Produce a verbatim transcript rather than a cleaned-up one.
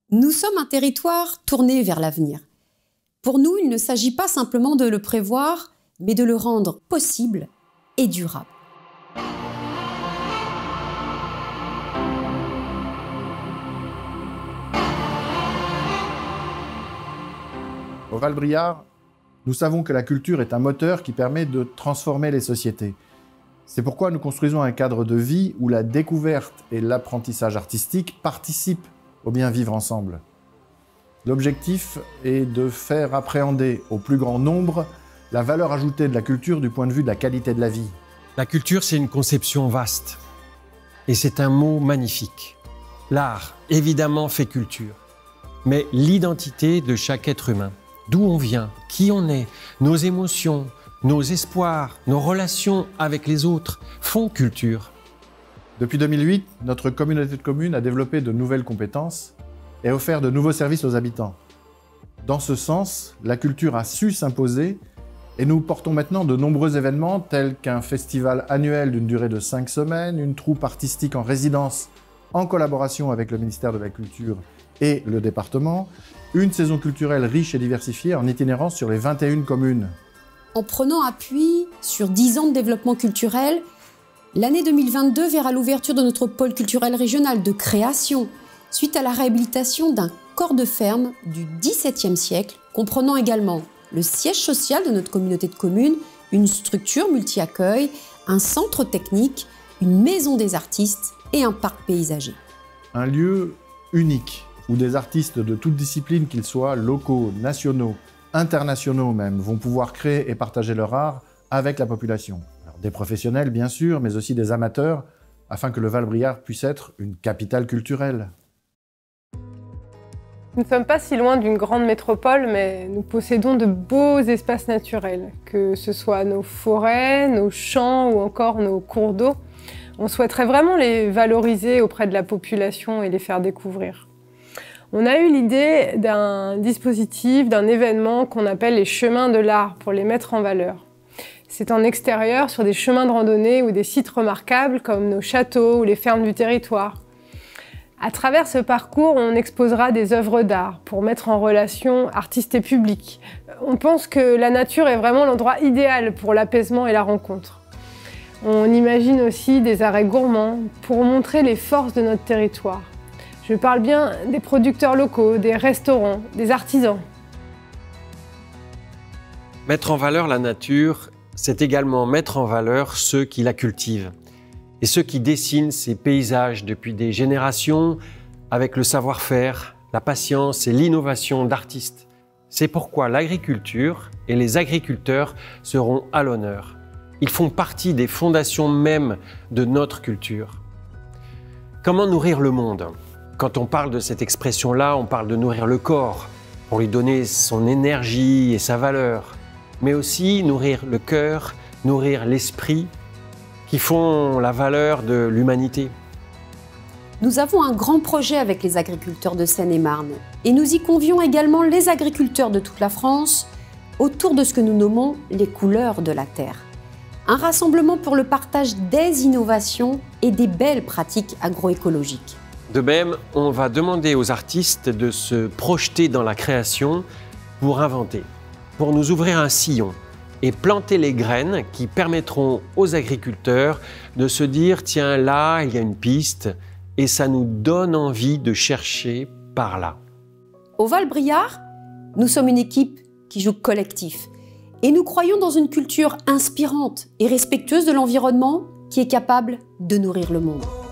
Nous sommes un territoire tourné vers l'avenir. Pour nous, il ne s'agit pas simplement de le prévoir, mais de le rendre possible et durable. Au Val-Briard, nous savons que la culture est un moteur qui permet de transformer les sociétés. C'est pourquoi nous construisons un cadre de vie où la découverte et l'apprentissage artistique participent au bien vivre ensemble. L'objectif est de faire appréhender au plus grand nombre la valeur ajoutée de la culture du point de vue de la qualité de la vie. La culture, c'est une conception vaste. Et c'est un mot magnifique. L'art, évidemment, fait culture. Mais l'identité de chaque être humain, d'où on vient, qui on est, nos émotions, nos espoirs, nos relations avec les autres font culture. Depuis deux mille huit, notre communauté de communes a développé de nouvelles compétences et offert de nouveaux services aux habitants. Dans ce sens, la culture a su s'imposer et nous portons maintenant de nombreux événements tels qu'un festival annuel d'une durée de cinq semaines, une troupe artistique en résidence en collaboration avec le ministère de la Culture et le département, une saison culturelle riche et diversifiée en itinérance sur les vingt et une communes. En prenant appui sur dix ans de développement culturel, l'année deux mille vingt-deux verra l'ouverture de notre pôle culturel régional de création, suite à la réhabilitation d'un corps de ferme du dix-septième siècle, comprenant également le siège social de notre communauté de communes, une structure multi-accueil, un centre technique, une maison des artistes et un parc paysager. Un lieu unique, où des artistes de toutes disciplines, qu'ils soient locaux, nationaux, internationaux même, vont pouvoir créer et partager leur art avec la population. Alors, des professionnels, bien sûr, mais aussi des amateurs, afin que le Val-Briard puisse être une capitale culturelle. Nous ne sommes pas si loin d'une grande métropole, mais nous possédons de beaux espaces naturels, que ce soit nos forêts, nos champs ou encore nos cours d'eau. On souhaiterait vraiment les valoriser auprès de la population et les faire découvrir. On a eu l'idée d'un dispositif, d'un événement qu'on appelle les chemins de l'art pour les mettre en valeur. C'est en extérieur, sur des chemins de randonnée ou des sites remarquables comme nos châteaux ou les fermes du territoire. À travers ce parcours, on exposera des œuvres d'art pour mettre en relation artistes et public. On pense que la nature est vraiment l'endroit idéal pour l'apaisement et la rencontre. On imagine aussi des arrêts gourmands pour montrer les forces de notre territoire. Je parle bien des producteurs locaux, des restaurants, des artisans. Mettre en valeur la nature, c'est également mettre en valeur ceux qui la cultivent et ceux qui dessinent ces paysages depuis des générations avec le savoir-faire, la patience et l'innovation d'artistes. C'est pourquoi l'agriculture et les agriculteurs seront à l'honneur. Ils font partie des fondations mêmes de notre culture. Comment nourrir le monde ? Quand on parle de cette expression-là, on parle de nourrir le corps, pour lui donner son énergie et sa valeur, mais aussi nourrir le cœur, nourrir l'esprit, qui font la valeur de l'humanité. Nous avons un grand projet avec les agriculteurs de Seine-et-Marne et nous y convions également les agriculteurs de toute la France autour de ce que nous nommons les couleurs de la terre. Un rassemblement pour le partage des innovations et des belles pratiques agroécologiques. De même, on va demander aux artistes de se projeter dans la création pour inventer, pour nous ouvrir un sillon et planter les graines qui permettront aux agriculteurs de se dire « tiens, là, il y a une piste » et ça nous donne envie de chercher par là. Au Val-Briard, nous sommes une équipe qui joue collectif et nous croyons dans une culture inspirante et respectueuse de l'environnement qui est capable de nourrir le monde.